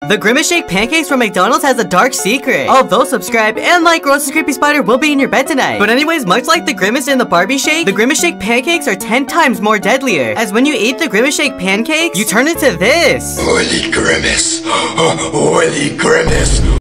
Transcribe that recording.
The Grimace Shake Pancakes from McDonald's has a dark secret. Although subscribe and like Rose's Creepy Spider will be in your bed tonight. But anyways, much like the Grimace in the Barbie Shake, the Grimace Shake Pancakes are 10 times more deadlier. As when you eat the Grimace Shake Pancakes, you turn into this. Holy Grimace! Holy Grimace!